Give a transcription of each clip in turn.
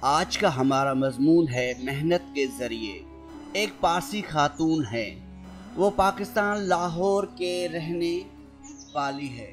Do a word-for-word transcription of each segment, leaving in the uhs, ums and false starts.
آج کا ہمارا مضمون ہے محنت کے ذریعے۔ ایک پارسی خاتون ہے، وہ پاکستان لاہور کے رہنے والی ہے۔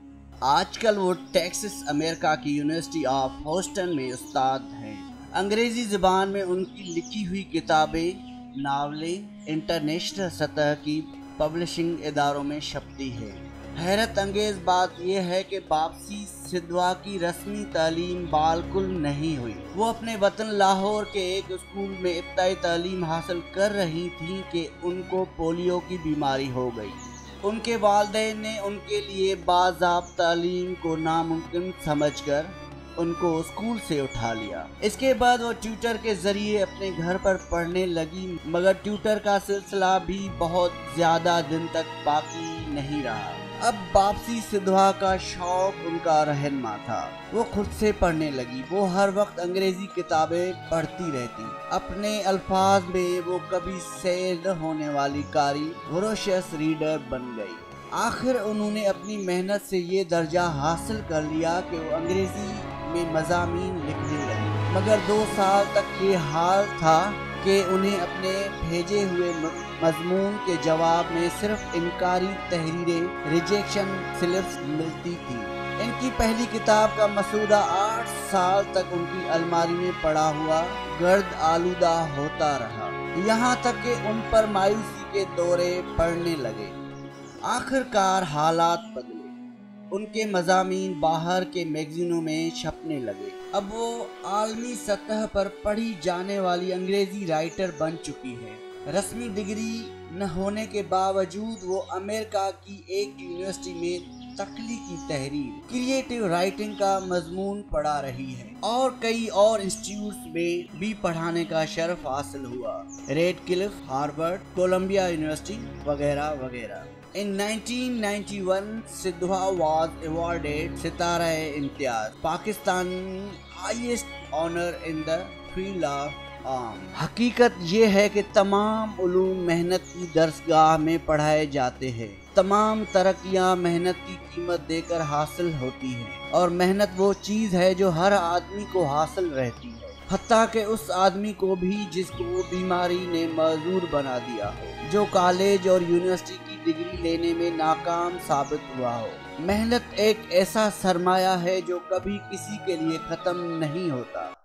آج کل وہ ٹیکساس امریکہ کی یونیورسٹی آف ہیوسٹن میں استاد ہیں۔ انگریزی زبان میں ان کی لکھی ہوئی کتابیں، ناولیں انٹرنیشنل سطح کی پبلشنگ اداروں میں چھپتی ہے۔ حیرت انگیز بات یہ ہے کہ باپسی سدھوا کی رسمی تعلیم بالکل نہیں ہوئی۔ وہ اپنے وطن لاہور کے ایک اسکول میں ابتدائی تعلیم حاصل کر رہی تھیں کہ ان کو پولیو کی بیماری ہو گئی۔ ان کے والدین نے ان کے لیے باضابطہ تعلیم کو ناممکن سمجھ کر ان کو اسکول سے اٹھا لیا۔ اس کے بعد وہ ٹیوٹر کے ذریعے اپنے گھر پر پڑھنے لگی، مگر ٹیوٹر کا سلسلہ بھی بہت زیادہ دن تک باقی نہیں رہا۔ اب باپسی سدھوا کا شوق ان کا رہنما تھا۔ وہ خود سے پڑھنے لگی۔ وہ ہر وقت انگریزی کتابیں پڑھتی رہتی۔ اپنے الفاظ میں وہ کبھی سیر نہ ہونے والی قاری وروشیس ریڈر بن گئی۔ آخر انہوں نے اپنی محنت سے یہ درجہ حاصل کر لیا کہ وہ انگریزی میں مضامین لکھنے لگی، مگر دو سال تک یہ حال تھا کہ انہیں اپنے بھیجے ہوئے مضمون کے جواب میں صرف انکاری تحریریں ریجیکشن سلپس ملتی تھی۔ ان کی پہلی کتاب کا مسودہ آٹھ سال تک ان کی الماری میں پڑا ہوا گرد آلودہ ہوتا رہا، یہاں تک کہ ان پر مایوسی کے دورے پڑنے لگے۔ آخر کار حالات بدلے، ان کے مضامین باہر کے میگزینوں میں چھپنے لگے۔ اب وہ عالمی سطح پر پڑھی جانے والی انگریزی رائٹر بن چکی ہے۔ رسمی ڈگری نہ ہونے کے باوجود وہ امریکہ کی ایک یونیورسٹی میں تخلیقی تحریر کریٹیو رائٹنگ کا مضمون پڑھا رہی ہے، اور کئی اور انسٹیٹیوٹس میں بھی پڑھانے کا شرف حاصل ہوا، Radcliffe, Harvard, Columbia University وغیرہ وغیرہ۔ In nineteen ninety-one, Sidhwa was awarded ستارہ امتیاز، Pakistan highest honor in the field of arm۔ حقیقت یہ ہے کہ تمام علوم محنت کی درسگاہ میں پڑھائے جاتے ہیں۔ تمام ترقیاں محنت کی قیمت دے کر حاصل ہوتی ہیں، اور محنت وہ چیز ہے جو ہر آدمی کو حاصل رہتی ہے، حتیٰ کہ اس آدمی کو بھی جس کو بیماری نے معذور بنا دیا ہو، جو کالج اور یونیورسٹی کی ڈگری لینے میں ناکام ثابت ہوا ہو۔ محنت ایک ایسا سرمایہ ہے جو کبھی کسی کے لیے ختم نہیں ہوتا۔